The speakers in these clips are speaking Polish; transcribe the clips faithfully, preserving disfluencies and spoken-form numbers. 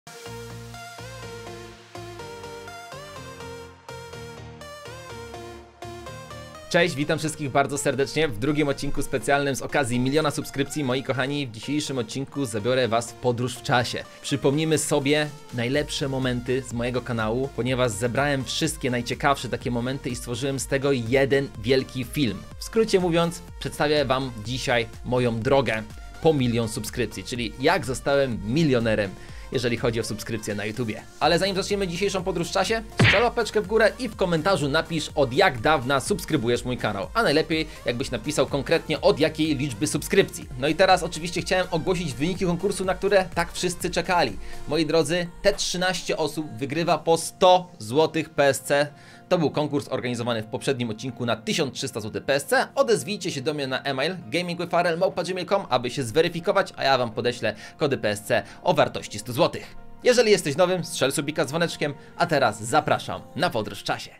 Cześć, witam wszystkich bardzo serdecznie w drugim odcinku specjalnym z okazji miliona subskrypcji. Moi kochani, w dzisiejszym odcinku zabiorę was w podróż w czasie. Przypomnimy sobie najlepsze momenty z mojego kanału, ponieważ zebrałem wszystkie najciekawsze takie momenty i stworzyłem z tego jeden wielki film. W skrócie mówiąc, przedstawię wam dzisiaj moją drogę po milion subskrypcji, czyli jak zostałem milionerem, jeżeli chodzi o subskrypcję na YouTubie. Ale zanim zaczniemy dzisiejszą podróż w czasie, strzel łapeczkę w górę i w komentarzu napisz, od jak dawna subskrybujesz mój kanał. A najlepiej, jakbyś napisał konkretnie od jakiej liczby subskrypcji. No i teraz oczywiście chciałem ogłosić wyniki konkursu, na które tak wszyscy czekali. Moi drodzy, te trzynaście osób wygrywa po sto złotych P S C. To był konkurs organizowany w poprzednim odcinku na tysiąc trzysta złotych P S C. Odezwijcie się do mnie na e-mail gaming with farel małpa gmail kropka com, aby się zweryfikować, a ja wam podeślę kody P S C o wartości sto złotych. Jeżeli jesteś nowym, strzel subika z dzwoneczkiem, a teraz zapraszam na podróż w czasie.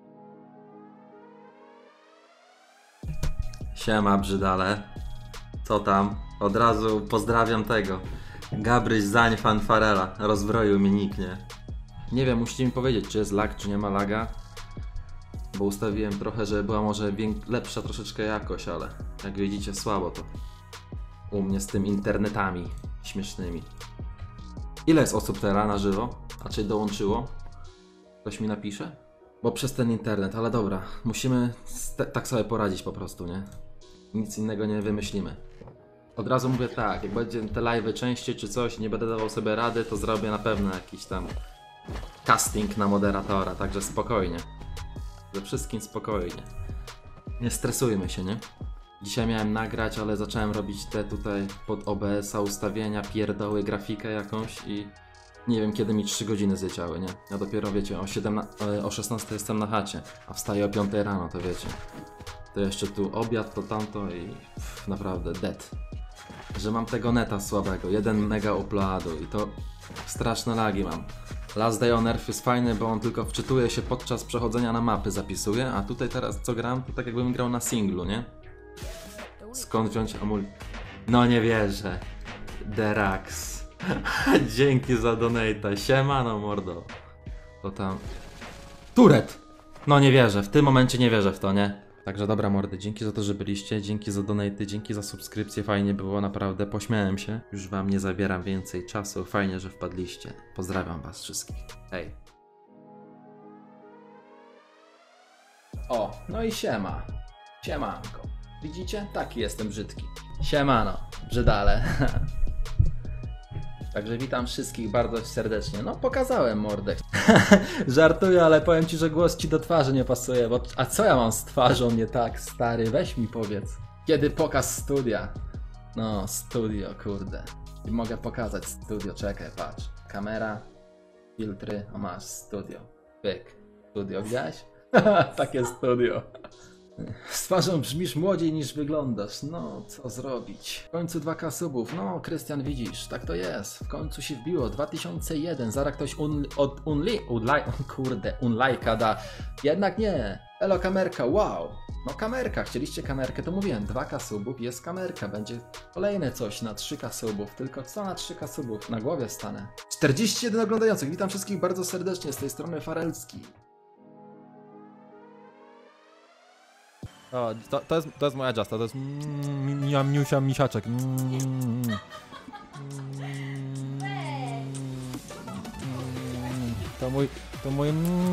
Siema brzydale, co tam? Od razu pozdrawiam tego Gabryś Zań fan Farela, rozbroił mi nick, nie? Nie wiem, musicie mi powiedzieć, czy jest lag, czy nie ma laga, bo ustawiłem trochę, żeby była może lepsza troszeczkę jakość, ale jak widzicie słabo to u mnie z tym internetami śmiesznymi. Ile jest osób teraz na żywo? A czy dołączyło? Ktoś mi napisze? Bo przez ten internet, ale dobra, musimy tak sobie poradzić po prostu, nie? Nic innego nie wymyślimy. Od razu mówię tak, jak będzie te live'y częściej czy coś, nie będę dawał sobie rady, to zrobię na pewno jakiś tam casting na moderatora, także spokojnie. Ze wszystkim spokojnie. Nie stresujmy się, nie? Dzisiaj miałem nagrać, ale zacząłem robić te tutaj pod O B S a ustawienia, pierdoły, grafikę jakąś i nie wiem kiedy mi trzy godziny zleciały, nie? Ja dopiero wiecie, o, siedemnastej, o szesnastej jestem na chacie, a wstaję o piątej rano, to wiecie. To jeszcze tu obiad, to tamto i pff, naprawdę dead. Że mam tego neta słabego, jeden mega uploadu i to straszne lagi mam. Last Day on Earth jest fajny, bo on tylko wczytuje się podczas przechodzenia na mapy, zapisuje, a tutaj teraz co gram, to tak jakbym grał na singlu, nie? Skąd wziąć amul... No nie wierzę. Derax. Dzięki za donata. Siemano mordo. To tam... Turet! No nie wierzę, w tym momencie nie wierzę w to, nie? Także dobra mordy, dzięki za to, że byliście, dzięki za donaty, dzięki za subskrypcję, fajnie było, naprawdę pośmiałem się. Już wam nie zabieram więcej czasu, fajnie, że wpadliście. Pozdrawiam was wszystkich. Hej. O, no i siema. Siemanko. Widzicie? Taki jestem brzydki. Siemano, brzydale. Także witam wszystkich bardzo serdecznie. No pokazałem mordę. Żartuję, ale powiem ci, że głos ci do twarzy nie pasuje, bo... A co ja mam z twarzą nie tak, stary? Weź mi powiedz. Kiedy pokaz studia? No, studio, kurde. I mogę pokazać studio, czekaj, patrz. Kamera, filtry, o masz, studio. Pyk. Studio, widziałeś? Takie studio. Z twarzą brzmisz młodziej niż wyglądasz. No, co zrobić? W końcu dwa ka subów. No, Krystian, widzisz, tak to jest. W końcu się wbiło. dwa tysiące jeden. Zaraz ktoś un... od unli... unlaj... kurde, unlajka da. Jednak nie. Elo, kamerka, wow. No, kamerka. Chcieliście kamerkę, to mówiłem. dwa ka subów, jest kamerka. Będzie kolejne coś na trzy ka subów. Tylko co na trzy ka subów? Na głowie stanę. czterdzieści jeden oglądających. Witam wszystkich bardzo serdecznie. Z tej strony Farelski. O, to, to, jest, to jest moja Justa, to jest mia, miusia, misiaczek. To mój, to mój...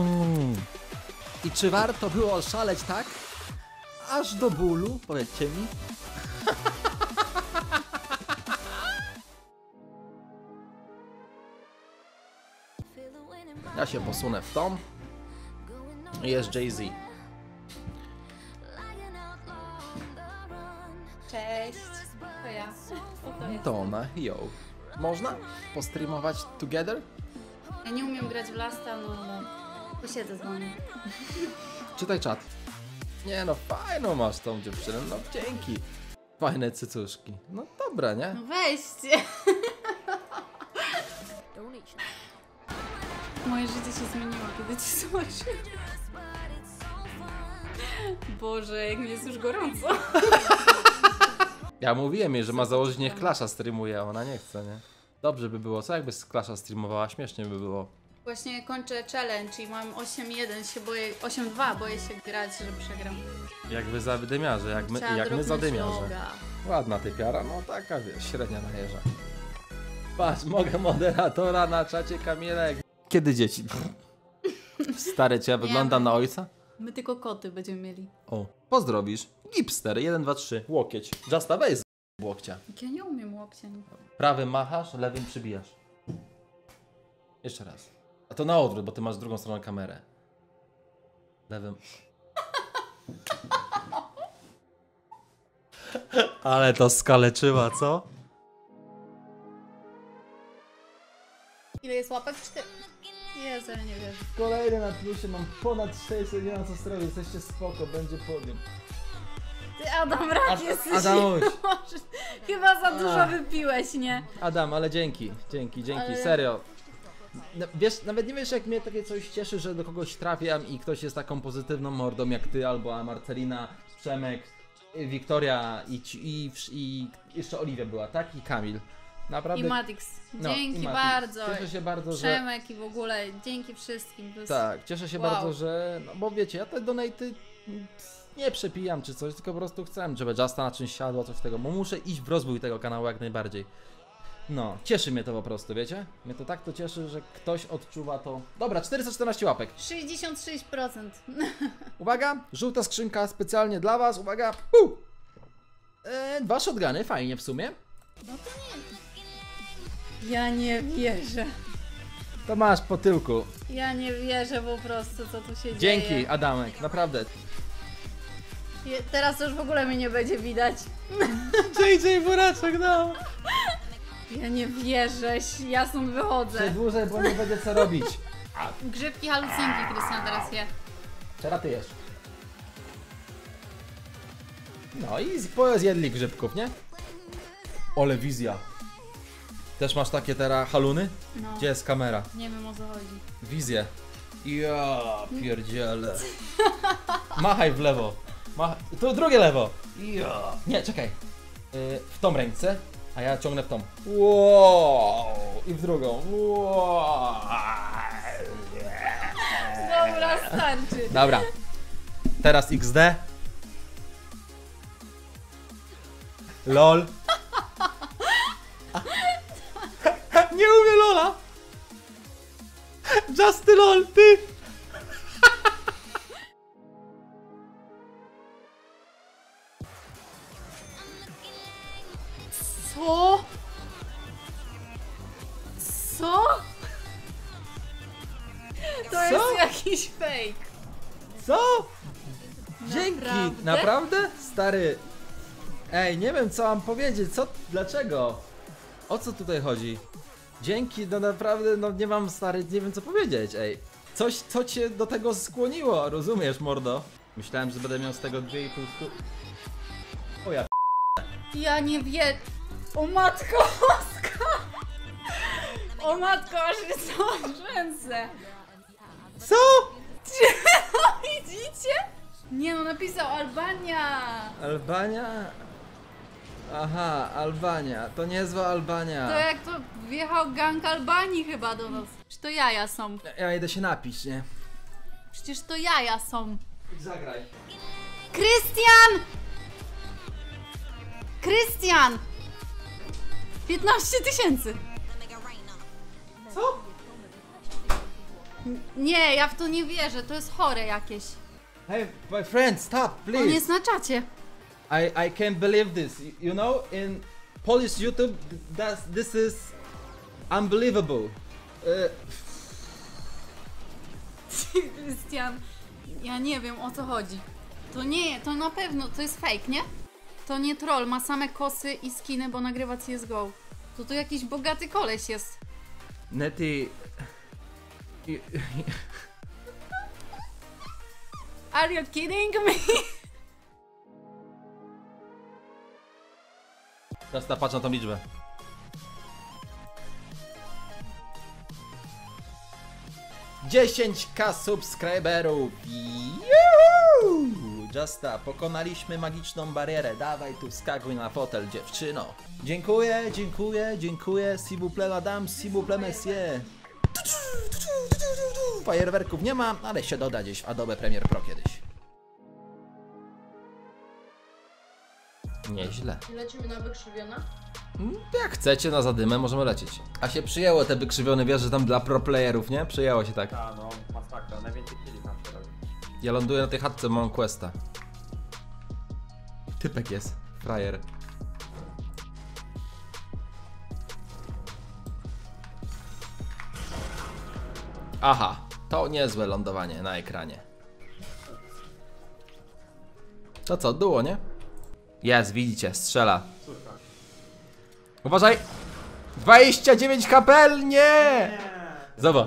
I czy warto było szaleć tak? Aż do bólu? Powiedzcie mi. Ja się posunę w tą. Jest Jay-Z. Cześć, to ja. To jest. To ona, yo. Można postreamować together? Ja nie umiem grać w Lasta, no ale posiedzę z wami. Czytaj czat. Nie no, fajną masz tą dziewczynę, no dzięki. Fajne cycuszki. No dobra, nie? No weźcie. Moje życie się zmieniło, kiedy cię zobaczyłam. Boże, jak mi jest już gorąco. Ja mówiłem jej, że ma założyć, niech Klasza streamuje, a ona nie chce, nie? Dobrze by było, co jakby Clasha streamowała? Śmiesznie by było. Właśnie kończę challenge i mam osiem jeden, się boję, osiem dwa, boję się grać, że przegram. Jak wy zadymiarze, jak my, Trzeba jak my dropnąć zadymiarze. loga. Ładna typiara, no taka wiesz, średnia na jeża. Patrz, mogę moderatora na czacie Kamilek. Kiedy dzieci? Stary, czy ja wyglądam na ojca? My tylko koty będziemy mieli. O, pozdrowisz. Gipster, jeden, dwa, trzy, łokieć. Justa, weź z łokcia. Jak ja nie umiem łokcia. Prawym machasz, lewym przybijasz. Jeszcze raz. A to na odwrót, bo ty masz drugą stronę kamerę. Lewym. Ale to skaleczyła, co? Ile jest łapek? Cztery. Jezu, ale nie wierzę. Kolejny na plusie, mam ponad sześćset, nie mam co zrobić, jesteście spoko, będzie podium. Ty Adam, rak Ad- jesteś. Adamuś. Chyba za dużo Ach. wypiłeś, nie? Adam, ale dzięki, dzięki, dzięki, Ale- serio. No, wiesz, nawet nie wiesz jak mnie takie coś cieszy, że do kogoś trafiam i ktoś jest taką pozytywną mordą jak ty, albo Marcelina, Przemek, y, Wiktoria i, ci- i, i jeszcze Oliwia była, tak? I Kamil. Naprawdę. I Matix. no, Dzięki i Mati. bardzo. Cieszę się bardzo, że... Przemek i w ogóle dzięki wszystkim. To jest... Tak, cieszę się Wow. bardzo, że... No bo wiecie, ja te donaty nie przepijam czy coś, tylko po prostu chcę, żeby Justa na czymś siadło, coś tego, bo muszę iść w rozwój tego kanału jak najbardziej. No, cieszy mnie to po prostu, wiecie? Mnie to tak to cieszy, że ktoś odczuwa to... Dobra, czterysta czternaście łapek. sześćdziesiąt sześć procent. Uwaga, żółta skrzynka specjalnie dla was, uwaga, puu! E, dwa shotguny, fajnie w sumie. Ja nie wierzę. To masz po tyłku. Ja nie wierzę po prostu, co tu się Dzięki, dzieje. Adamek, naprawdę. Je- Teraz już w ogóle mnie nie będzie widać. J J Buraczek, no! Ja nie wierzę, ja stąd wychodzę. Przedłużę, bo nie będzie co robić. Grzybki, halucynki, Krystian teraz je. Teraz ty jesz. No i z- zjedli grzybków, nie? Ole wizja. Też masz takie teraz haluny? No, Gdzie jest kamera? nie wiem o co chodzi. Wizję. Ja pierdziele. Machaj w lewo. Mach... Tu drugie lewo. Ja. Nie, czekaj. Yy, w tą ręce, a ja ciągnę w tą. Wow. I w drugą. Wow. Dobra, starczy. Dobra. Teraz X D. LOL. Nie umie LOLa. Justy LOL, ty. Co? Co? To jest jakiś fake. Co? Dzięki. Naprawdę? Naprawdę? Stary. Ej, nie wiem co mam powiedzieć. Co? Dlaczego? O co tutaj chodzi? Dzięki, no naprawdę, no nie mam stary, nie wiem co powiedzieć, ej. Coś, co cię do tego skłoniło, rozumiesz, mordo? Myślałem, że będę miał z tego dwie i pół stu... O ja Ja nie wiem. O matko boska! O matko, aż mnie są rzęsę. Co? No widzicie? Nie no, napisał Albania. Albania? Aha, Albania, to niezła Albania. To jak to wjechał gang Albanii chyba do nas. Czy to jaja są? Ja idę się napić, nie? Przecież to jaja są. Zagraj. Krystian! Krystian! piętnaście tysięcy. Co? N- Nie, ja w to nie wierzę, to jest chore jakieś. Hey, my friend, stop, On please. jest na czacie. I, I can't believe this. You- You know, in Polish YouTube, that's, this is unbelievable. Uh, Krystian, ja nie wiem o co chodzi. To nie, to na pewno, to jest fake, nie? To nie troll, ma same kosy i skiny, bo nagrywa C S G O. To tu jakiś bogaty koleś jest. Neti... Are you kidding me? Teraz ta patrz na tą liczbę. dziesięć tysięcy subskryberów. Juhu! Justa, pokonaliśmy magiczną barierę. Dawaj tu, skakuj na fotel, dziewczyno. Dziękuję, dziękuję, dziękuję. S'il vous plaît, madame, s'il vous plaît, monsieur. Fajerwerków nie ma, ale się doda gdzieś w Adobe Premiere Pro kiedyś. Nieźle. Lecimy na wykrzywiona? Jak chcecie, na zadymę możemy lecieć. A się przyjęło te wykrzywione wieże tam dla pro playerów, nie? Przyjęło się tak. A no, masakra, najwięcej killi tam się robi. Ja ląduję na tej chatce, mam questa. Typek jest, frajer. Aha, to niezłe lądowanie na ekranie. To co, duo, nie? Jest, widzicie, strzela. Uważaj! dwadzieścia dziewięć kapel, nie! Zobacz.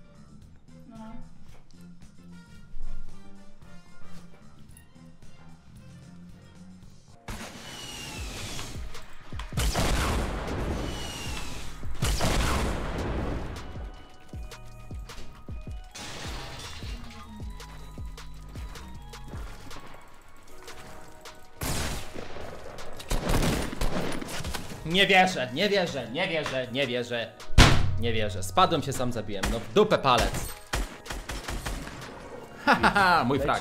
Nie wierzę, nie wierzę, nie wierzę, nie wierzę, nie wierzę. Spadłem się, sam zabiłem, no w dupę palec. Hahaha, mój frag.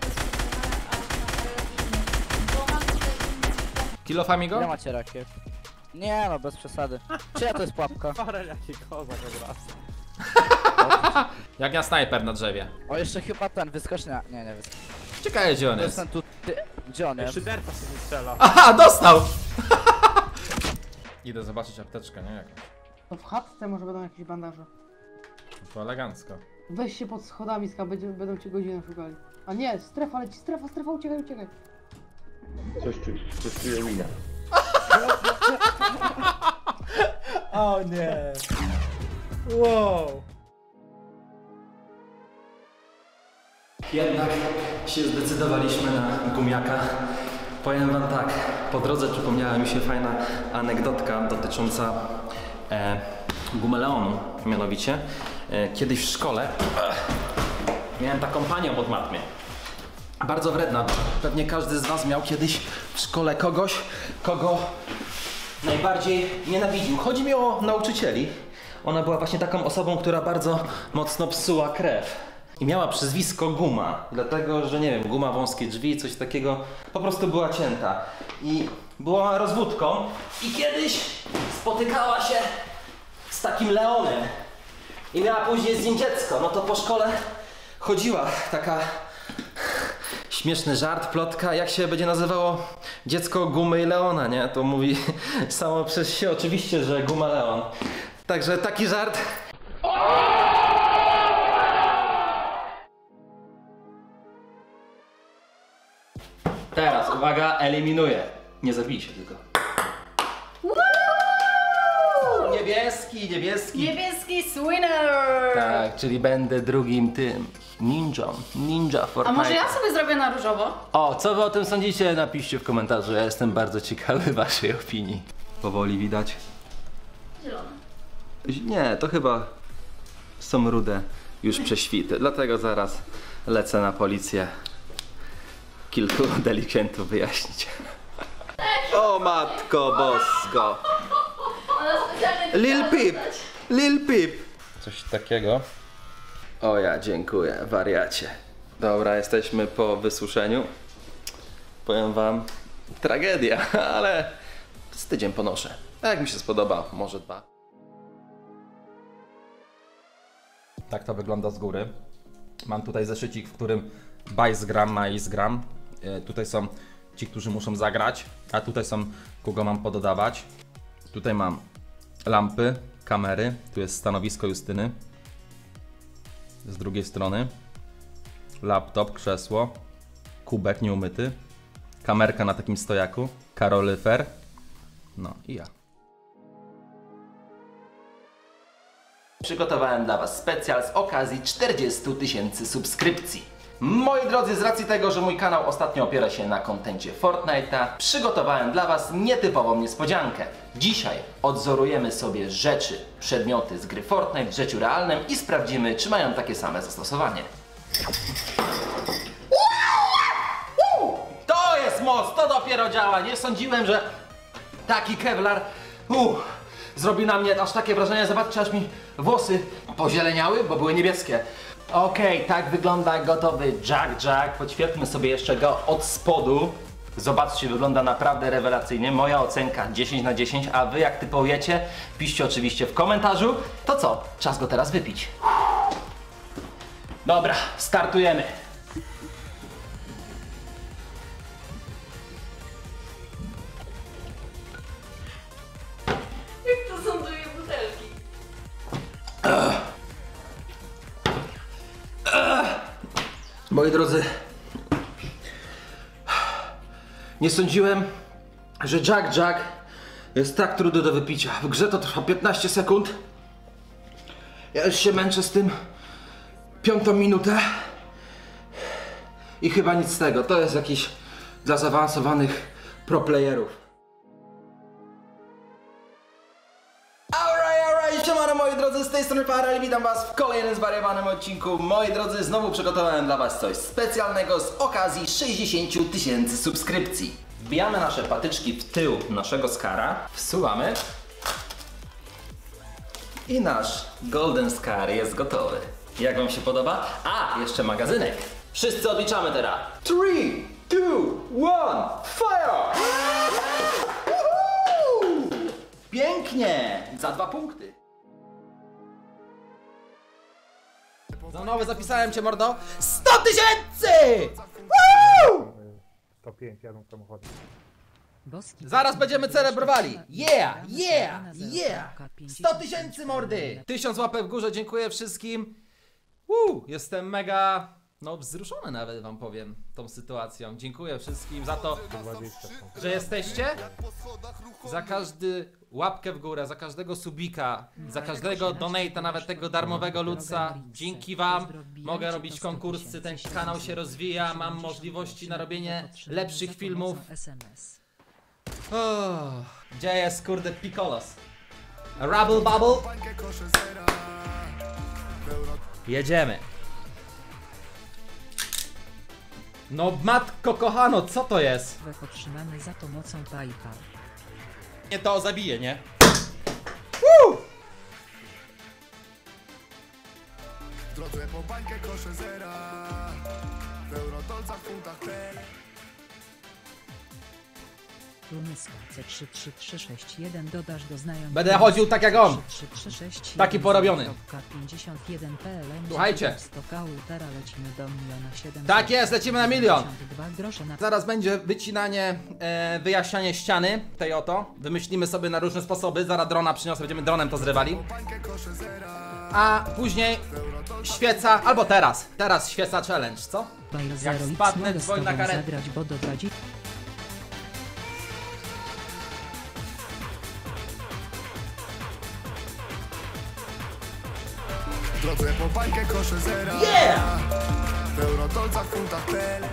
Kilo Famigo? Ile macie rakiet? Nie no, bez przesady. Czyja to jest pułapka? Farel jaki kozak od razu. Jak ja snajper na drzewie. O, jeszcze chyba ten, wyskocznia. Nie, nie wyskocznia. Ciekawe, gdzie on To jest jest. ten tu... Ty... Gdzie on jest? Szyderka się strzela. Aha, dostał! Idę zobaczyć apteczkę, nie? Jakąś. To w chatce może będą jakieś bandaże. To elegancko. Weź się pod schodami, ska będzie, będą cię godzinę szukali. A nie, strefa leci, strefa, strefa, uciekaj, uciekaj. Coś czuję, coś czuję wina. O nie. Wow. Jednak się zdecydowaliśmy na gumiaka. Powiem wam tak, po drodze przypomniała mi się fajna anegdotka dotycząca e, gumeleonu. Mianowicie, e, kiedyś w szkole e, miałem taką panią od matmy. Bardzo wredna. Pewnie każdy z was miał kiedyś w szkole kogoś, kogo najbardziej nienawidził. Chodzi mi o nauczycieli. Ona była właśnie taką osobą, która bardzo mocno psuła krew. I miała przyzwisko Guma, dlatego, że nie wiem, guma, wąskie drzwi, coś takiego, po prostu była cięta. I była rozwódką i kiedyś spotykała się z takim Leonem. I miała później z nim dziecko, no to po szkole chodziła taka... Śmieszny żart, plotka, jak się będzie nazywało dziecko Gumy i Leona, nie? To mówi samo przez się oczywiście, że Guma Leon. Także taki żart. Teraz, uwaga, eliminuję. Nie zabij się tylko. Niebieski, niebieski. Niebieski swinner! Tak, czyli będę drugim tym ninją, ninja A Fortnite. może ja sobie zrobię na różowo? O, co wy o tym sądzicie? Napiszcie w komentarzu, ja jestem bardzo ciekawy waszej opinii. Powoli widać. Zielony. Nie, to chyba są rude już prześwity, dlatego zaraz lecę na policję kilku delikwentów wyjaśnić. O matko bosko! Lil Pip! Lil Pip! Coś takiego. O ja, dziękuję, wariacie. Dobra, jesteśmy po wysuszeniu. Powiem wam, tragedia, ale z tydzień ponoszę. A jak mi się spodoba, może dwa. Tak to wygląda z góry. Mam tutaj zeszycik, w którym bajs gram, mais gram. Yy, tutaj są ci, którzy muszą zagrać, a tutaj są, kogo mam pododawać. Tutaj mam lampy, kamery, tu jest stanowisko Justyny. Z drugiej strony laptop, krzesło, kubek nieumyty, kamerka na takim stojaku, karolyfer, no i ja. Przygotowałem dla was specjal z okazji czterdziestu tysięcy subskrypcji. Moi drodzy, z racji tego, że mój kanał ostatnio opiera się na kontencie Fortnite'a, przygotowałem dla was nietypową niespodziankę. Dzisiaj odzorujemy sobie rzeczy, przedmioty z gry Fortnite w życiu realnym i sprawdzimy, czy mają takie same zastosowanie. moc, to dopiero działa. Nie sądziłem, że taki kevlar uh, zrobi na mnie aż takie wrażenie. Zobaczcie, aż mi włosy pozieleniały, bo były niebieskie. Okej, okay, tak wygląda gotowy Jack Jack. Podświetlmy sobie jeszcze go od spodu. Zobaczcie, wygląda naprawdę rewelacyjnie. Moja ocenka dziesięć na dziesięć, a wy jak typujecie, piszcie oczywiście w komentarzu. To co? Czas go teraz wypić. Dobra, startujemy. Jak to są dwie butelki? Moi drodzy, nie sądziłem, że Jack Jack jest tak trudny do wypicia. W grze to trwa piętnaście sekund. Ja już się męczę z tym piątą minutę. I chyba nic z tego. To jest jakiś dla zaawansowanych pro playerów. Alright, alright, siemano moi drodzy, z tej strony Farel, witam was w kolejnym zwariowanym odcinku. Moi drodzy, znowu przygotowałem dla was coś specjalnego z okazji sześćdziesięciu tysięcy subskrypcji. Wbijamy nasze patyczki w tył naszego skara, wsuwamy i nasz Golden Scar jest gotowy. Jak wam się podoba? A, jeszcze magazynek. Wszyscy odliczamy teraz. trzy, dwa, jeden, fire! Woohoo! Pięknie! Za dwa punkty. Za nowe zapisałem cię, mordo. sto tysięcy! sto pięć jadą samochodem. Zaraz będziemy celebrowali. Yeah, yeah, yeah! sto tysięcy, mordy! Tysiąc łapek w górze, dziękuję wszystkim. Woo, jestem mega, no wzruszony nawet wam powiem tą sytuacją. Dziękuję wszystkim za to, że jesteście. Za każdy łapkę w górę, za każdego subika, za każdego donate'a, nawet tego darmowego ludca. Dzięki wam mogę robić konkursy, ten kanał się rozwija, mam możliwości na robienie lepszych filmów. Oh, gdzie jest kurde Piccolos? Rubble Bubble? Jedziemy. No matko kochano, co to jest? Otrzymany za to mocą PayPal. Nie to zabije, nie? Woo! W drodze po bańkę kosze zera, w eurotolcach, funtach, tel. Lumyska C trzy trzy trzy sześć jeden dodasz do znajomych. Będę chodził tak jak on. trzy trzy sześć Taki porobiony. pięćdziesiąt jeden P L M. Słuchajcie. Teraz lecimy do miliona siedemset. Tak jest, lecimy na milion. dwa grosze na... Zaraz będzie wycinanie, e, wyjaśnianie ściany tej oto. Wymyślimy sobie na różne sposoby. Zaraz drona przyniosę, będziemy dronem to zrywali. A później świeca, albo teraz. Teraz świeca challenge, co? Jak spadnę, dzwoń na karetę. Zagrać, bo do dwudziestu... W drodze po bańkę kosze zera, Yeah! w eurotolcach, funtach, tel.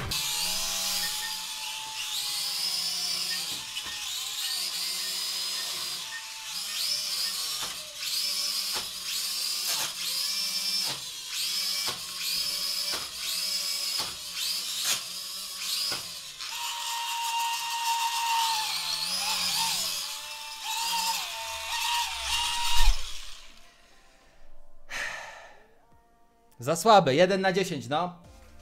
Za słabe, jeden na dziesięć, no.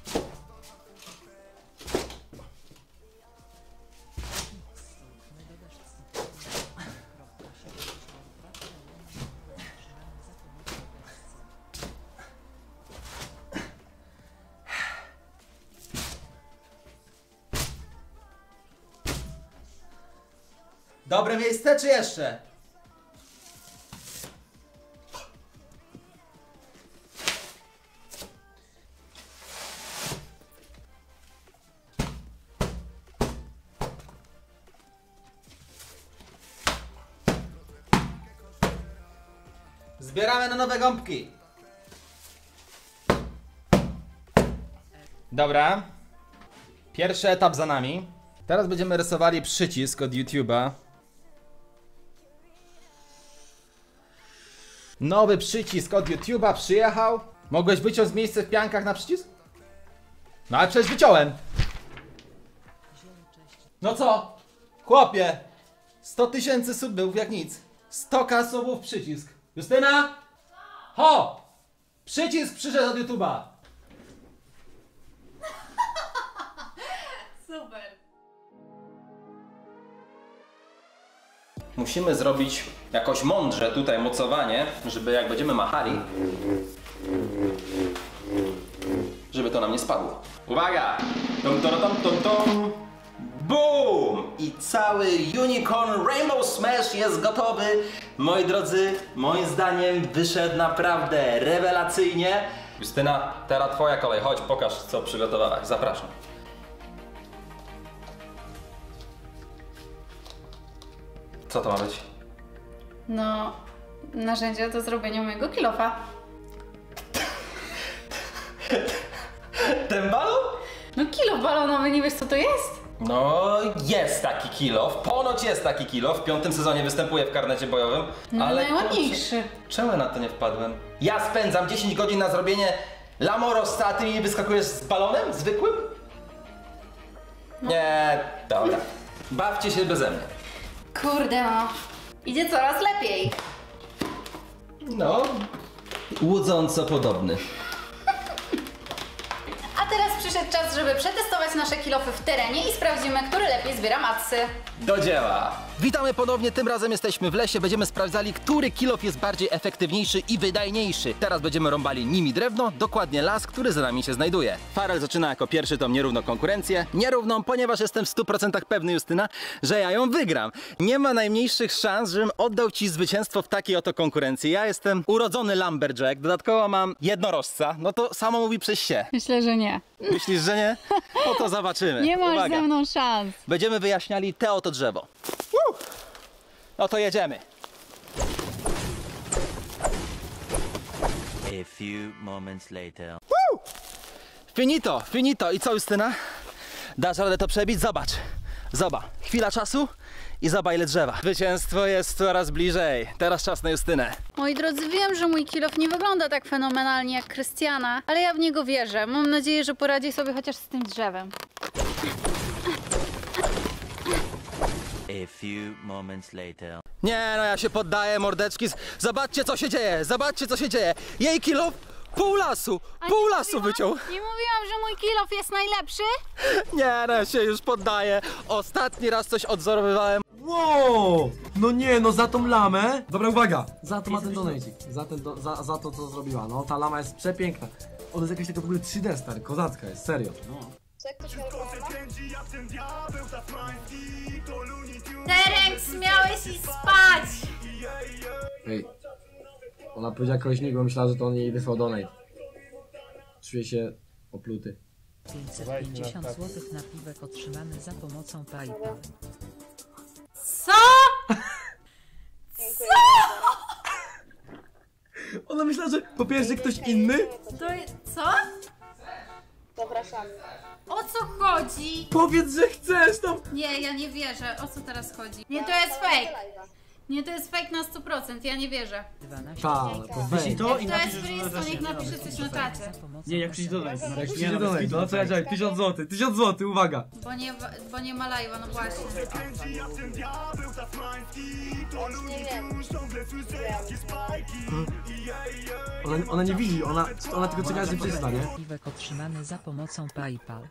Dobre miejsce czy jeszcze? Zbieramy na nowe gąbki. Dobra. Pierwszy etap za nami. Teraz będziemy rysowali przycisk od YouTube'a. Nowy przycisk od YouTube'a przyjechał. Mogłeś wyciąć miejsce w piankach na przycisk? No ale przecież wyciąłem. No co? Chłopie! sto tysięcy subów jak nic. sto ka subów przycisk. Justyna? Ho! Przycisk przyszedł od YouTube'a. Super. Musimy zrobić jakoś mądrze tutaj mocowanie, żeby jak będziemy machali, żeby to nam nie spadło. Uwaga! Tom, tom, tom, tom, tom. Boom! I cały Unicorn Rainbow Smash jest gotowy. Moi drodzy, moim zdaniem wyszedł naprawdę rewelacyjnie. Justyna, teraz twoja kolej. Chodź, pokaż, co przygotowałaś. Zapraszam. Co to ma być? No, narzędzia do zrobienia mojego kilofa. Ten balon? No kilof balonowy, nie wiesz co to jest? No, jest taki kilof. Ponoć jest taki kilof. W piątym sezonie występuje w karnecie bojowym. No ale najładniejszy. kurczę, czemu na to nie wpadłem? Ja spędzam dziesięć godzin na zrobienie Lamorosta, a ty mi wyskakujesz z balonem? Zwykłym? No. Nie, dobra. Bawcie się beze mnie. Kurde no. Idzie coraz lepiej. No, łudząco podobny. A teraz przyszedł czas, żeby przetestować nasze kilofy w terenie i sprawdzimy, który lepiej zbiera matsy. Do dzieła! Witamy ponownie, tym razem jesteśmy w lesie, będziemy sprawdzali, który kilof jest bardziej efektywniejszy i wydajniejszy. Teraz będziemy rąbali nimi drewno, dokładnie las, który za nami się znajduje. Farel zaczyna jako pierwszy tą nierówną konkurencję. Nierówną, ponieważ jestem w stu procentach pewny, Justyna, że ja ją wygram. Nie ma najmniejszych szans, żebym oddał ci zwycięstwo w takiej oto konkurencji. Ja jestem urodzony lumberjack, dodatkowo mam jednorożca, no to samo mówi przez się. Myślę, że nie. Myślisz, że nie? No to zobaczymy. Nie masz Uwaga. ze mną szans. Będziemy wyjaśniali te oto drzewo. Uh! No to jedziemy. A few moments later. Uh! Finito, finito. I co, Justyna? Dasz radę to przebić? Zobacz. Zobacz. Chwila czasu i zobacz ile drzewa. Zwycięstwo jest coraz bliżej. Teraz czas na Justynę. Moi drodzy, wiem, że mój kilof nie wygląda tak fenomenalnie jak Krystiana, ale ja w niego wierzę. Mam nadzieję, że poradzi sobie chociaż z tym drzewem. A few moments later. Nie, no ja się poddaję, mordeczki. Zobaczcie, co się dzieje. Zobaczcie, co się dzieje. Jej kilof pół lasu. Pół lasu wyciął. Nie mówiłam, że mój kilof jest najlepszy? Nie, no ja się już poddaję. Ostatni raz coś odzorowywałem. Wow! No nie, no za tą lamę. Dobra, uwaga. Za to ma ten donajcik. Za, ten do, za, za to, co zrobiła. No, ta lama jest przepiękna. Ona jest jakaś taka w ogóle trzy D, stary. Kozacka jest, serio. No. Terenks, miałeś iść spać! Ej. Ona powiedziała koleś bo myślała, że to on jej wysłał donate. Czuję się opluty. pięćset pięćdziesiąt złotych na piwek otrzymany za pomocą PayPal. Co? Co? Ona myślała, że po pierwsze ktoś inny. To jest... Co? Zapraszam. O co chodzi? Powiedz, że chcesz tam. Nie, ja nie wierzę. O co teraz chodzi? Nie, to jest fake. Nie, to jest fake na sto procent. Ja nie wierzę. Ta, to Wyślij to i To jest napisz, że freeze, to niech napisze coś na czacie. Nie, jak przyjdzie donate. Jak przyjdzie donate, no co ja działam? tysiąc złotych, tysiąc złotych, uwaga. Bo nie, bo nie ma live'a, no właśnie. Nie wiem. Ona, ona nie widzi, ona, ona tylko czeka, że przyzna, nie? Piwek otrzymany za pomocą PayPal.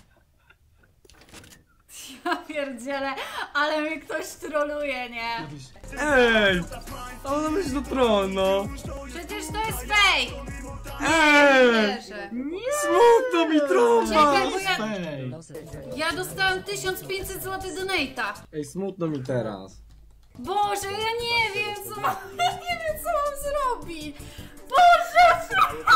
Ja pierdzielę, ale mnie ktoś troluje, nie? Ej! A ona myśli, że to tron, no. Przecież to jest fake! Ej! Nie wierzę. Smutno mi trąba! Czekaj, bo ja... Ja dostałam tysiąc pięćset złotych donate'a. Ej, smutno mi teraz. Boże, ja nie wiem co mam... Ja nie wiem co mam zrobić. Boże!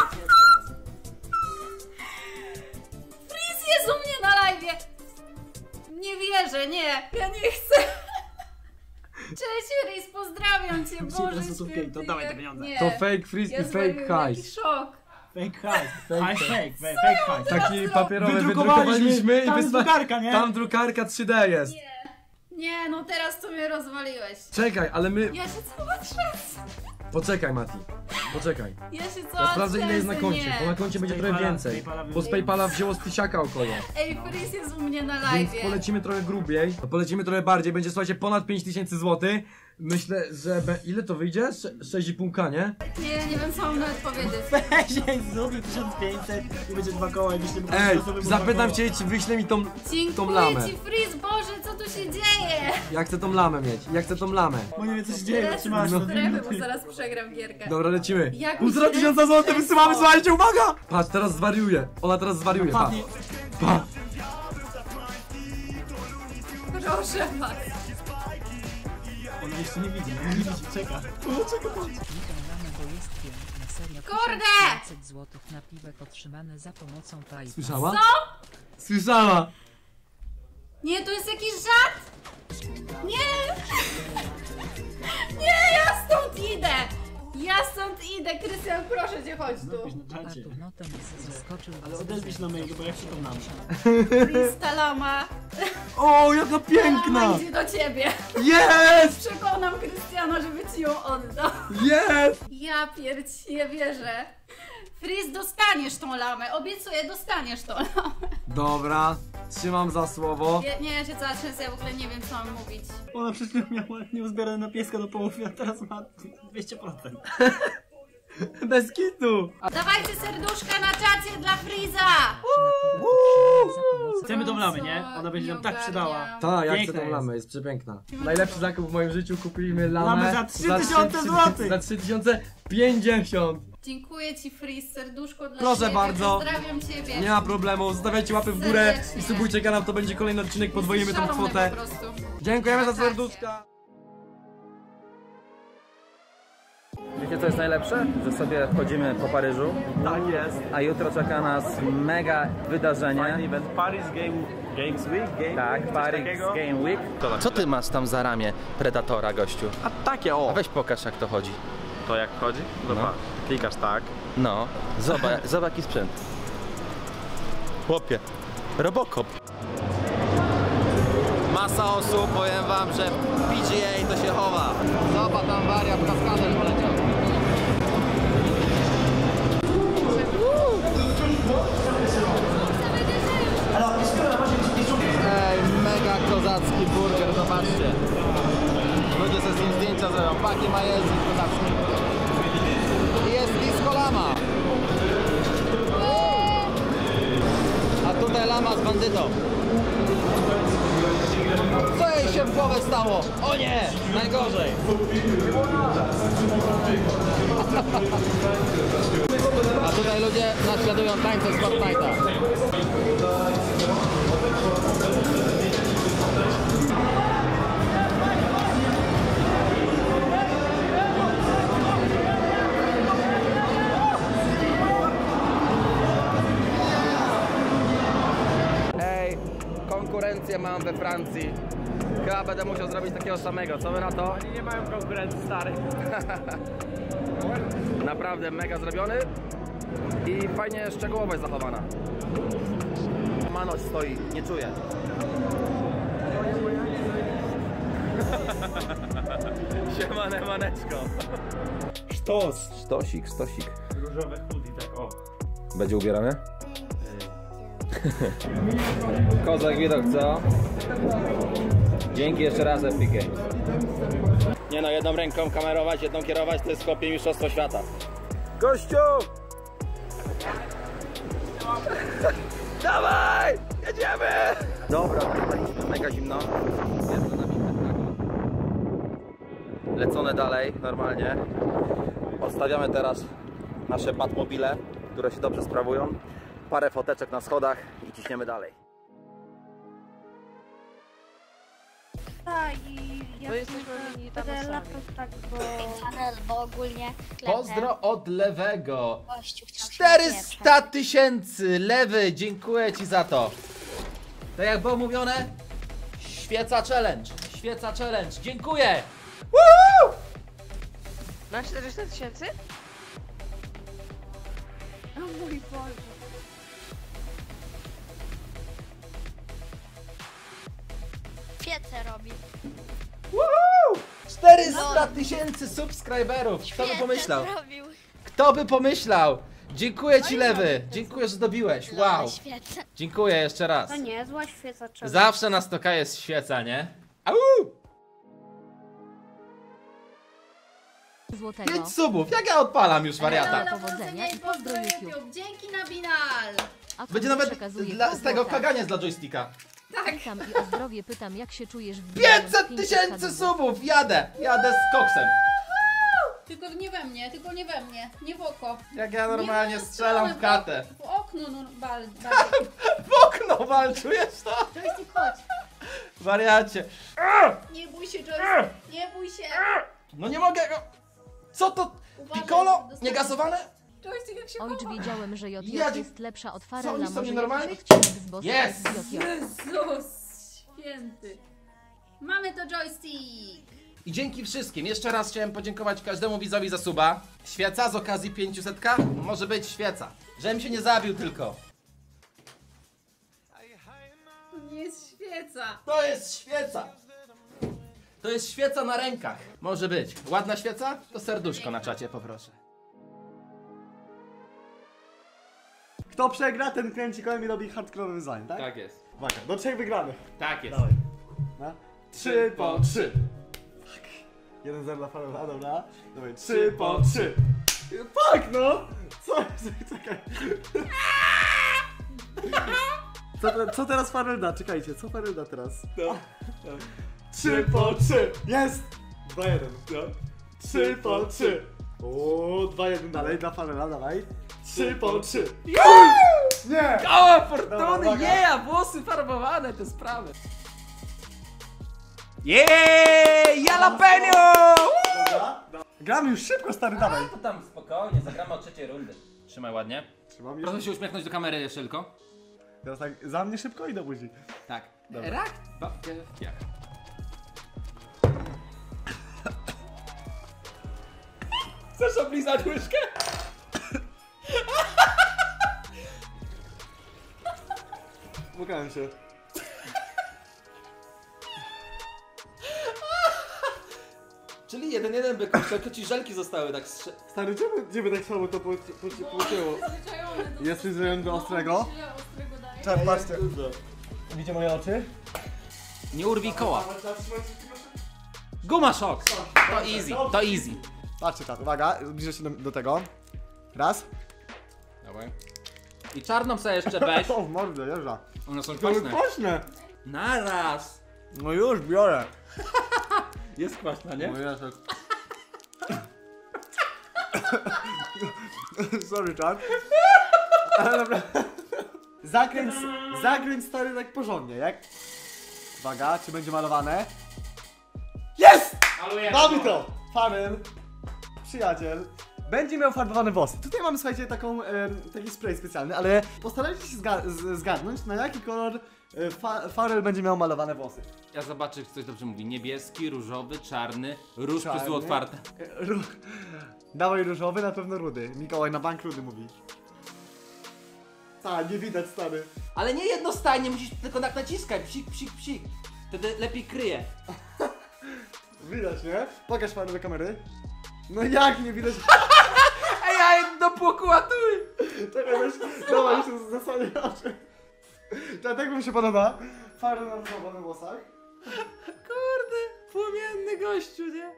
Freeze jest u mnie na live'ie. Nie wierzę, nie. Ja nie chcę. Cześć, Freeze, pozdrawiam cię. Boże święty. To dawaj te pieniądze. Nie. To fake freeze Ja i fake hajs. Jaki szok. Fake hajs. Fake fake. Fake hajs. Taki papierowy Wydrukowaliśmy wydrukowaliśmy i tam wysła... drukarka, nie? Tam drukarka trzy D jest. Nie. Nie, no teraz to mnie rozwaliłeś. Czekaj, ale my... Ja się cała trzęsę. Poczekaj, Mati. Poczekaj. Ja się cała Ja sprawdzę ile jest na trzęsę, koncie, nie. bo na koncie będzie trochę więcej. Bo z Paypala wzięło z tysiaka około. Ej, Freeze jest u mnie na Więc live. polecimy trochę grubiej, to polecimy trochę bardziej, będzie słuchajcie ponad pięć tysięcy złotych. Myślę, że be... ile to wyjdzie? sześć i pół ka, nie? Nie, nie wiem co mam nawet powiedzieć. Weź, zrób tysiąc pięćset i będzie dwa koła i wyślemy po Ej, prostu zapytam cię, czy wyśle mi tą, tą Dziękuję lamę. ci, Freeze, Boże, co tu się dzieje? Ja chcę tą lamę mieć, ja chcę tą lamę. Bo nie wiem co się dzieje, Teraz trzymasz z to. strefy, bo zaraz przegram gierkę. Dobra, lecimy. Jak Półtora mi się tysiąca złotych ręce wysyłamy, trzęsą. słuchajcie, uwaga! Patrz, teraz zwariuje, ona teraz zwariuje, pa. Padnie. Pa. Proszę was. Ona jeszcze nie widzi, nie widzi, czeka. O, czeka, patrz. Kurde! pięćset złotych na piwek otrzymane za pomocą PayPal. Słyszała? Co? Słyszała. Nie, to jest jakiś żart? Nie! Nie, ja stąd idę! Ja stąd idę, Krystian, proszę cię, chodź tu. Na czacie. Zaskoczył Ale odezwij na mail, bo ja się tam nam. Krista lama. O, jaka piękna! Lama idzie do ciebie. Jest! Przekonam Krystiana, żeby ci ją oddał. Jest! Ja pierć, nie wierzę. Freeze, dostaniesz tą lamę, obiecuję, dostaniesz tą lamę. Dobra, trzymam za słowo. Nie, nie, ja się cała trzęsę, ja w ogóle nie wiem co mam mówić. Ona przecież miała nieuzbierane na pieska do połowy, a teraz ma dwieście procent. Bez kitu! Dawajcie serduszka na czacie dla Freeza! Chcemy tą lamę, nie? Ona będzie nam tak przydała. Tak, ja chcę Piękna tą jest. lamę, jest przepiękna. Najlepszy zakup w moim życiu, kupiliśmy lamę. Lamę za trzy tysiące złotych. Za trzy tysiące pięćdziesiąt. Dziękuję ci, Freeze, serduszko dla Proszę ciebie. bardzo. Pozdrawiam ciebie. Nie ma problemu, zostawiajcie łapy w górę Serdecznie. i subujcie kanał, to będzie kolejny odcinek, podwoimy tą Szalony kwotę. po prostu. Dziękujemy za Na czacie. serduszka. Wiecie co jest najlepsze? Że sobie chodzimy po Paryżu. Tak jest. A jutro czeka nas mega wydarzenie. Fajny event. Paris Game, Games Week. Game Tak, Week, Paris takiego. Game Week. Co ty masz tam za ramię Predatora, gościu? A takie o! A weź pokaż jak to chodzi. To jak chodzi? Zobacz. No. Klikasz tak. No, zobacz, zobacz jaki sprzęt. Chłopie, Robocop. Masa osób, powiem wam, że P G A to się chowa. Zobacz, tam wariat kaskader poleciał. Ej, mega kozacki burger, zobaczcie. Ludzie sobie z nim zdjęcia zrobią, paki ma jeździć kozacki. I jest disco lama. A tutaj lama z bandytą. Co jej się w głowę stało? O nie! Najgorzej! A tutaj ludzie naśladują tańce z Fortnite'a. Ej, konkurencję mam we Francji. Chyba będę musiał zrobić takiego samego, co wy na to? Oni nie mają konkurencji, stary. Naprawdę mega zrobiony i fajnie szczegółowość zachowana. Manoś stoi, nie czuję. Siemane maneczko. Sztos. Stosik, stosik. Różowe hoodie, tak o. Będzie ubierany? Kozak widok, co? Dzięki jeszcze raz Epic Games. Nie no, jedną ręką kamerować, jedną kierować, to jest kopie mistrzostwo świata. Gościu! Dawaj! Jedziemy! Dobra, tutaj jest mega zimno. Jest za nami Pentagon. Lecone dalej, normalnie. Odstawiamy teraz nasze Batmobile, które się dobrze sprawują. Parę foteczek na schodach i ciśniemy dalej. Tak, i ja Bo jesteśmy linii tam będę sami. latał tak, bo... Channel, bo ogólnie... Pozdro od lewego. Gościu chciał się czterysta tysięcy! Lewy, dziękuję ci za to. Tak jak było mówione, świeca challenge. Świeca challenge, dziękuję! Woohoo! Na czterysta tysięcy? O mój Boże. Piece robi. czterysta tysięcy subskryberów! Kto by pomyślał? Kto by pomyślał? Dziękuję ci, Lewy! Dziękuję, że dobiłeś. Wow! Dziękuję jeszcze raz. To nie, zła świeca trzeba. Zawsze na stoka jest świeca, nie? Au! Złotego. pięć subów! Jak ja odpalam już wariata? Powodzenia i pozdro YouTube. Dzięki Nabinal! Będzie nawet dla, z tego kagania dla joysticka. Tak. Pytam i o zdrowie pytam, jak się czujesz w pięćset tysięcy subów! Jadę! Jadę z koksem. Tylko nie we mnie, tylko nie we mnie, nie w oko. Jak ja normalnie strzelam w katę. W okno no, bal, bal. W okno wal, czujesz to? Joystick, chodź. Wariacie. Nie bój się, Joystick, nie bój się. No nie mogę go. Co to? Uważaj, Piccolo? dostaniesz- Niegazowane? Joystick, jak się Ojcz, chowa. wiedziałem, że J J Ja- jest lepsza od Co, Farela, oni są może nienormalni? jakiś odcinek z Bossa Jest! z J J. Jezus święty. Mamy to Joystick. I dzięki wszystkim. Jeszcze raz chciałem podziękować każdemu widzowi za suba. Świeca z okazji pięćsetka? Może być świeca. Żebym się nie zabił tylko. To nie jest świeca. To jest świeca. To jest świeca na rękach. Może być. Ładna świeca? To serduszko na czacie poproszę. Kto przegra, ten kręci kołem i robi hardcore wyzwanie, tak? Tak jest. Uwaga, do trzech wygranych. Tak jest. Dawaj. No. Trzy po trzy. jeden zero dla Farela, dobra. Dawaj, trzy po trzy. Fuck no! Co? Czekaj. Co, te- co teraz Farel da? Czekajcie, co Farel da teraz? No. Trzy po trzy. Jest! Dwa jeden. No. Trzy po trzy. O, dwa jeden dalej dla Farela, dawaj. Trzy po trzy. Nie! Koła Dobra, fortuny, uwaga. yeah! Włosy farbowane, te sprawy. Jeee! Jalapeno! Dobra, dobra. Gramy już szybko, stary, dawaj. To tam spokojnie, zagramy od trzeciej rundy. Trzymaj ładnie. Trzymam Proszę już. się uśmiechnąć do kamery jeszcze tylko. Teraz tak, za mnie szybko i do buzi. Tak. Dobra. Rak, babkę w piach. Chcesz oblizać łyżkę? Płukałem się. Czyli jeden jeden by tylko ci żelki zostały tak strze... Stary, czemu ciebie tak słabo to pocięło? Jest przyzwyczajony do ostrego? Czar, patrzcie. Widzicie moje oczy? Nie urwij koła. Guma szok. To easy, to easy. Patrzcie tak, uwaga, zbliżę się do, do tego. Raz. Dawaj. I czarną sobie jeszcze weź. O, w mordę, jeżdża. One są To jest kwaśne. kwaśne. Naraz. No już, biorę. Jest kwaśna, nie? No jest. Sorry, czar. Ale dobra. Zakręć, zakręć stary tak porządnie, jak? Uwaga, czy będzie malowane? Jest! Malujemy. Mamy to! Farel, przyjaciel, będzie miał farbowane włosy. Tutaj mamy, słuchajcie, taką, e, taki spray specjalny, ale postarajcie się zga z zgadnąć, na jaki kolor e, fa Farel będzie miał malowane włosy. Ja zobaczę, czy ktoś dobrze mówi. Niebieski, różowy, czarny, róż Czarny. plus otwarte. E, Ró Dawaj różowy, na pewno rudy. Mikołaj na bank rudy mówi. Tak, nie widać, stary. Ale nie jednostajnie, musisz tylko tak naciskać. Psik, psik, psik. Wtedy lepiej kryje. Widać, nie? Pokaż Farel do kamery. No jak nie widać? Ej, ja do pokłatuj! Czekaj, weź, dawaj, jeszcze zasłonię oczy. Tak, tak mi się podoba. Farel na różowych włosach. Kurde, płomienny gościu, nie?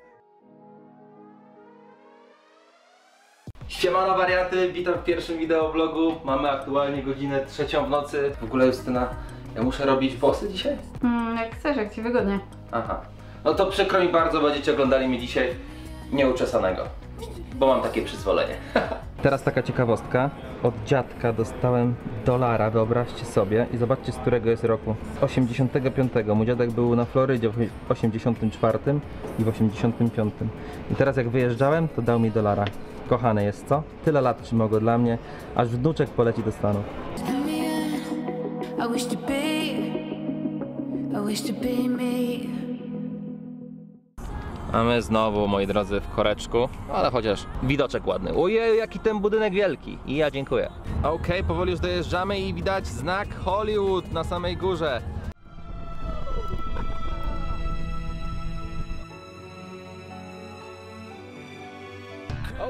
Siemano wariaty, witam w pierwszym wideoblogu. Mamy aktualnie godzinę trzecią w nocy. W ogóle Justyna, ja muszę robić włosy dzisiaj? Mm, jak chcesz, jak ci wygodnie. Aha. No to przykro mi bardzo, będziecie oglądali mnie dzisiaj nieuczesanego. Bo mam takie przyzwolenie. Teraz taka ciekawostka. Od dziadka dostałem dolara, wyobraźcie sobie. I zobaczcie, z którego jest roku. Z osiemdziesiątego piątego. Mój dziadek był na Florydzie w osiemdziesiątym czwartym i w osiemdziesiątym piątym. I teraz jak wyjeżdżałem, to dał mi dolara. Kochane jest, co? Tyle lat trzymał go dla mnie, aż wnuczek poleci do Stanów. I wish to be, I wish to be me. A my znowu, moi drodzy, w koreczku, ale chociaż widoczek ładny. Ojej, jaki ten budynek wielki. I ja dziękuję. Okej, okay, powoli już dojeżdżamy i widać znak Hollywood na samej górze.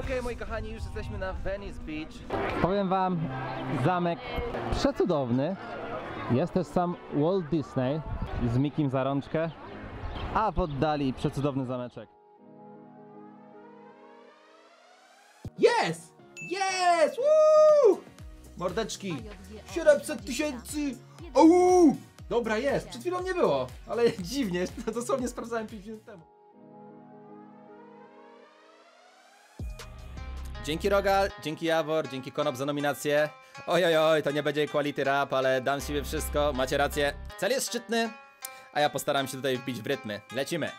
Okej, moi kochani, już jesteśmy na Venice Beach. Powiem wam, zamek przecudowny. Jest też sam Walt Disney z Mickiem za rączkę, a w oddali przecudowny zameczek. Jest! Jest! Woo! Mordeczki! siedemset tysięcy! Ouu! Dobra, jest! Przed chwilą nie było, ale dziwnie, dosłownie sprawdzałem pięć minut temu. Dzięki Rogal, dzięki Jawor, dzięki Konop za nominację. Oj, oj, oj, to nie będzie quality rap, ale dam siebie wszystko, macie rację. Cel jest szczytny, a ja postaram się tutaj wbić w rytmy. Lecimy.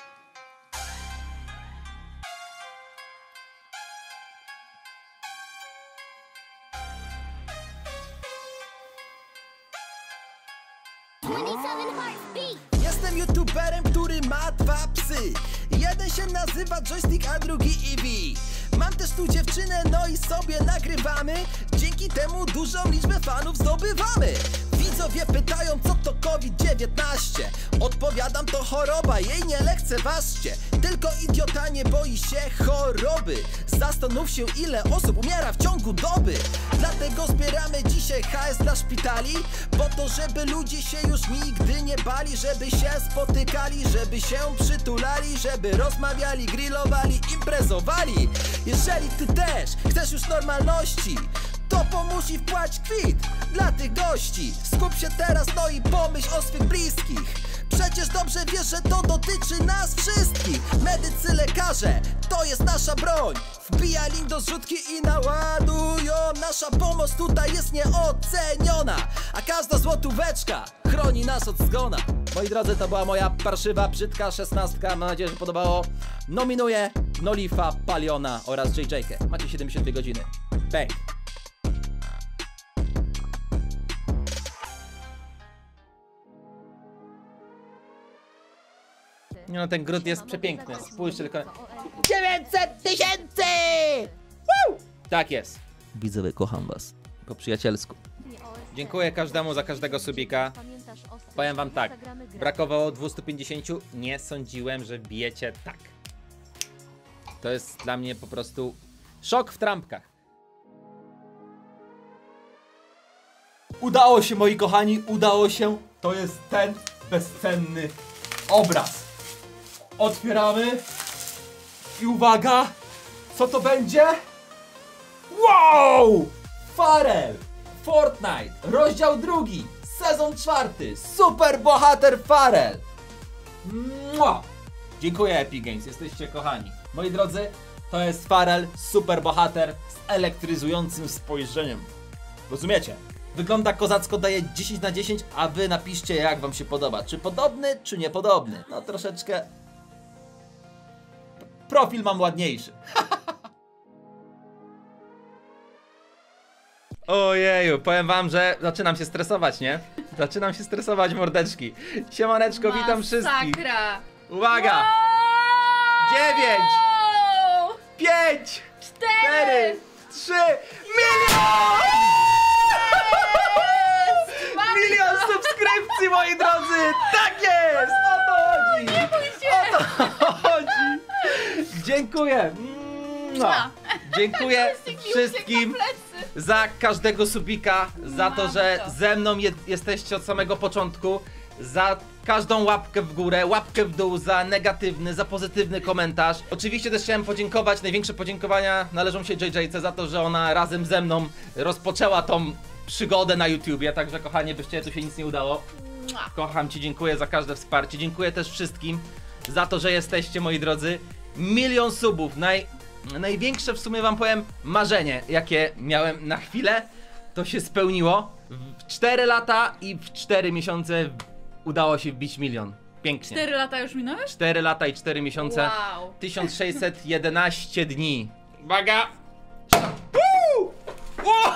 Jestem youtuberem, który ma dwa psy. Jeden się nazywa Joystick, a drugi Eevee. Mam też tu dziewczynę, no i sobie nagrywamy. Dzięki temu dużą liczbę fanów zdobywamy. Widzowie pytają, co to COVID dziewiętnaście. Odpowiadam, to choroba, jej nie lekceważcie. Tylko idiota nie boi się choroby. Zastanów się, ile osób umiera w ciągu doby. Dlatego zbieramy dzisiaj hajs dla szpitali, po to, żeby ludzie się już nigdy nie bali. Żeby się spotykali, żeby się przytulali, żeby rozmawiali, grillowali, imprezowali. Jeżeli ty też chcesz już normalności, to pomóż i wpłać kwit dla tych gości. Skup się teraz, no i pomyśl o swych bliskich. Przecież dobrze wiesz, że to dotyczy nas wszystkich. Medycy, lekarze, to jest nasza broń. Wbija link do zrzutki i naładują. Nasza pomoc tutaj jest nieoceniona, a każda złotóweczka chroni nas od zgona. Moi drodzy, to była moja parszywa, brzydka szesnastka. Mam nadzieję, że podobało. Nominuję Nolifa, Paliona oraz J J K. Macie siedemdziesiąt dwie godziny. Bang! No, ten gród jest przepiękny. Spójrzcie tylko. dziewięćset tysięcy! Tak jest. Widzowie, kocham was. Po przyjacielsku. Dziękuję każdemu za każdego subika. Powiem wam tak. Brakowało dwieście pięćdziesiąt. Nie sądziłem, że bijecie tak. To jest dla mnie po prostu szok w trampkach. Udało się, moi kochani, udało się. To jest ten bezcenny obraz. Otwieramy. I uwaga, co to będzie? Wow! Pharrell, Fortnite, rozdział drugi, sezon czwarty, super bohater Pharrell. Mua! Dziękuję Epic Games, jesteście kochani. Moi drodzy, to jest Pharrell, super bohater z elektryzującym spojrzeniem. Rozumiecie? Wygląda kozacko, daje dziesięć na dziesięć, a wy napiszcie, jak wam się podoba. Czy podobny, czy niepodobny. No troszeczkę... Profil mam ładniejszy. Ojeju, powiem wam, że zaczynam się stresować, nie? Zaczynam się stresować, mordeczki. Siemaneczko, witam wszystkich. Masakra. Uwaga! Wow! Dziewięć! Pięć! Cztery! Trzy! Milion! Milion subskrypcji, moi drodzy! Tak jest! O to chodzi! Nie bój się! O to chodzi! Dziękuję! No. Dziękuję wszystkim za każdego subika, za to, że ze mną je jesteście od samego początku, za każdą łapkę w górę, łapkę w dół, za negatywny, za pozytywny komentarz. Oczywiście też chciałem podziękować, największe podziękowania należą się J J C za to, że ona razem ze mną rozpoczęła tą przygodę na YouTubie, także kochanie, byście tu się nic nie udało. Kocham cię, dziękuję za każde wsparcie, dziękuję też wszystkim za to, że jesteście, moi drodzy. Milion subów, naj, największe w sumie wam powiem marzenie, jakie miałem na chwilę, to się spełniło. W cztery lata i w cztery miesiące udało się wbić milion. Pięknie. cztery lata już minąłeś? cztery lata i cztery miesiące. Wow. tysiąc sześćset jedenaście dni. Uwaga! Woo! Woo!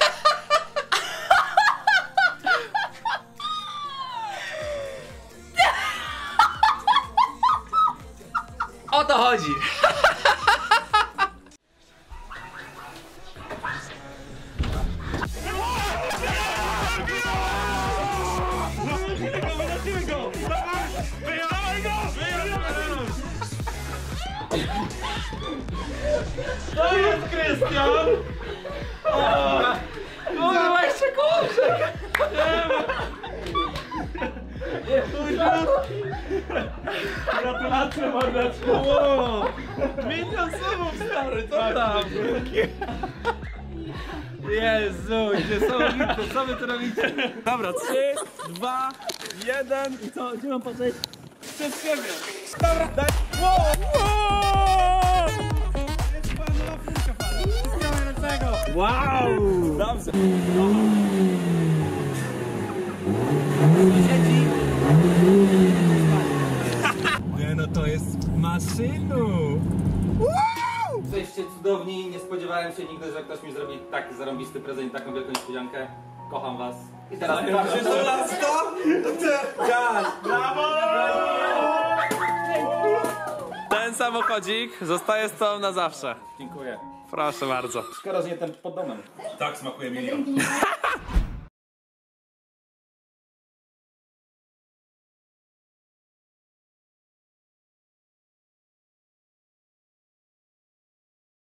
O to chodzi! Dawaj Krystian! Kurwa, jeszcze kurczek! Gratulacje, mordeczko! Wow. Milion słów, stary, co tam? Jezu, niesamowite, co wy tu robicie? Dobra, trzy, dwa, jeden i co, gdzie mam patrzeć? Przez siebie! Dobra, daj! Wow! Wow! Jest pana nowa furka, pana! Wszystkiego najlepszego! Wow! Dobrze! Siedzi! Nie no, to jest maszynu! Jesteście cudowni, nie spodziewałem się nigdy, że ktoś mi zrobi tak zarąbisty prezent, taką wielką niespodziankę. Kocham was. I teraz Czy to nas to? Brawo! Ten samochodzik zostaje z tobą na zawsze. Dziękuję. Proszę bardzo. Szkoda, że nie ten pod domem. Tak smakuje milion.